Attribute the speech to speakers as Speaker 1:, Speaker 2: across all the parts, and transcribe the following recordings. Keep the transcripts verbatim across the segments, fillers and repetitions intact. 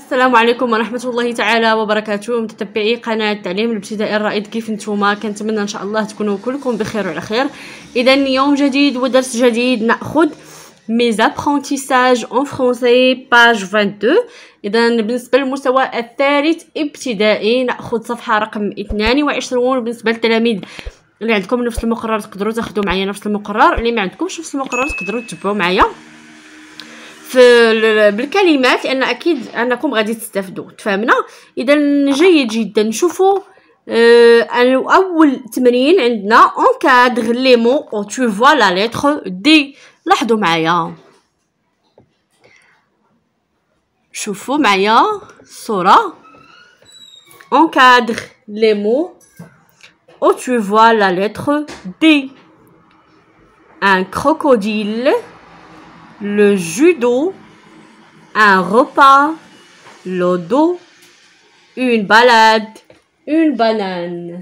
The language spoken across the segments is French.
Speaker 1: السلام عليكم ورحمة الله تعالى وبركاته، متتبعي قناة تعليم الابتدائي الرائد. كيف نتوما؟ كنتمنى ان شاء الله تكونوا كلكم بخير وعلى خير. اذا يوم جديد ودرس جديد، ناخذ mes apprentissages en français page vingt-deux. اذا بالنسبة للمستوى الثالث ابتدائي ناخذ صفحة رقم اثنان وعشرين. بالنسبة للتلاميذ اللي عندكم نفس المقرر تقدروا تاخذوا معايا نفس المقرر، اللي ما عندكمش نفس المقرر تقدروا تتبعوا معايا في بالكلمات، لان اكيد انكم غادي تستافدوا. تفهمنا؟ اذا جيد جدا. شوفوا آه اول تمرين عندنا encadre les mots où tu vois la lettre D. لاحظوا معايا، شوفوا معايا الصوره. encadre les mots où tu vois la lettre D. Un crocodile, le judo, un repas, l'eau d'eau, une balade, une banane.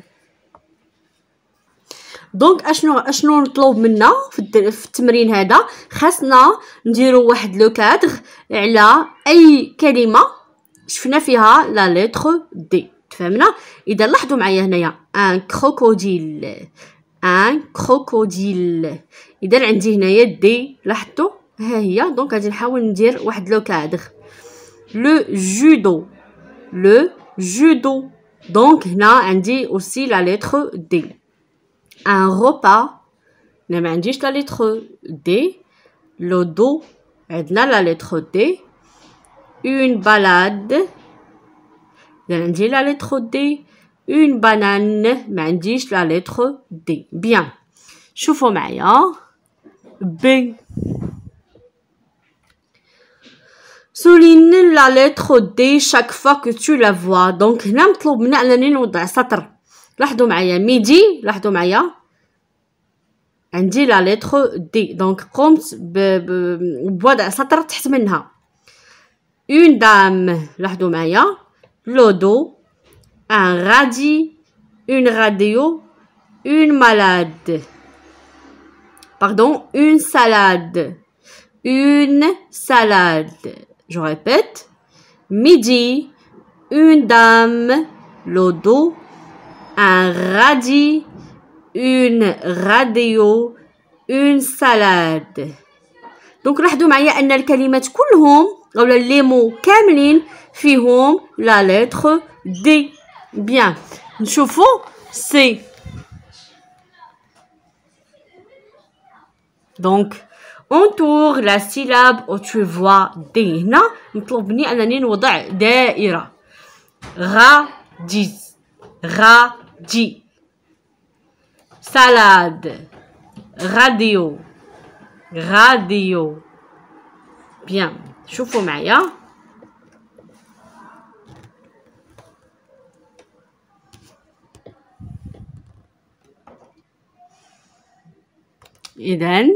Speaker 1: دونك اشنو اشنو نطلب منا في, في التمرين هذا؟ خاصنا نديرو واحد لو كادر على اي كلمه شفنا فيها لا لتر دي. تفهمنا؟ اذا لاحظوا معايا هنايا ان كروكوديل، ان كروكوديل. اذا عندي هنايا دي، لاحظتوا ها هي. دونك غادي نحاول ندير واحد لو كادر. لو جودو، لو جودو. دونك هنا عندي اوسي لا لتر دي. ان repas، هنا ما عنديش لا لتر دي. لو دو عندنا لا لتر دي. اون بالاد، هنا عندي لا لتر دي. اون بانان ما عنديش لا لتر دي. بيان، شوفوا معايا. بي، souligne la lettre D chaque fois que tu la vois. دونك هنا مطلوب منا انني نوضع سطر. لاحظوا معايا ميدي، لاحظوا معايا عندي لا لتر دي. دونك قمت بوضع سطر تحت منها. اون دام، لاحظوا معايا لودو، ان غادي، اون راديو، اون مالاد، pardon, une salade, une salade. Je répète, midi, une dame, l'eau d'eau, un radis, une radio, une salade. Donc لاحظوا معايا ان الكلمات كلهم اولا لي مو كاملين فيهم لا لتر دي. بيان، نشوفوا سي. Donc entoure la syllabe où tu vois D. هنا مطلوب مني انني نوضع دائره. غادي، غادي. سالاد، راديو، راديو. بيان، شوفوا معايا. إذن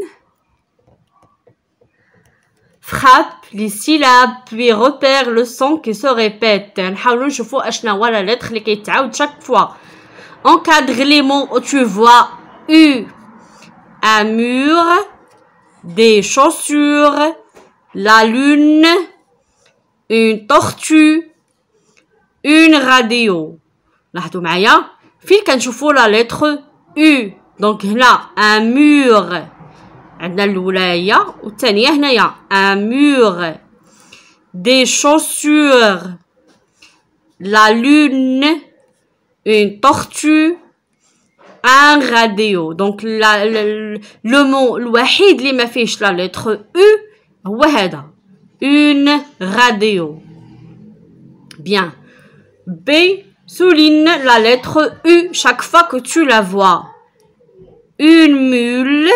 Speaker 1: frappe les syllabes puis repère le son qui se répète. نحاولوا نشوفوا اشنا هو لا لتر اللي كيتعاود chaque fois. encadre les mots où tu vois U. un mur, des chaussures, la lune, une tortue, une radio. لاحظوا معايا فين كنشوفوا لا لتر U. دونك هنا ان مور، عندنا الاولى هي والثانيه هنايا ان مور. دي شوسور، لا لون، اون تورتو، ان راديو. دونك لو مو الوحيد اللي ما فيهش لا لتر او هو هذا اون راديو. بيان. بي، souligne la lettre U chaque fois que tu la vois. Une mule,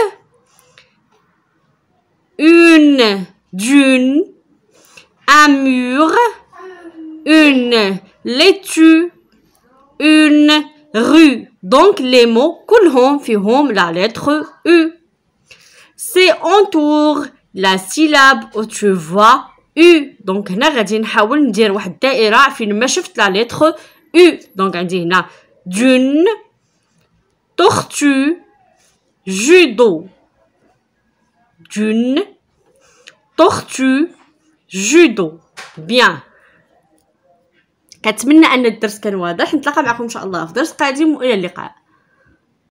Speaker 1: une dune, un mur, une laitue, une rue. Donc les mots كلهم فيهم la lettre U. C'est entoure la syllabe où tu vois U. Donc هنا غادي نحاول ندير واحد الدائرة فين ما شفت la lettre U. Donc عندي هنا dune, tortue, judo. Dune, tortue, judo. Bien. كنتمنى ان الدرس كان واضح. نتلاقى معكم ان شاء الله في درس قادم والى اللقاء.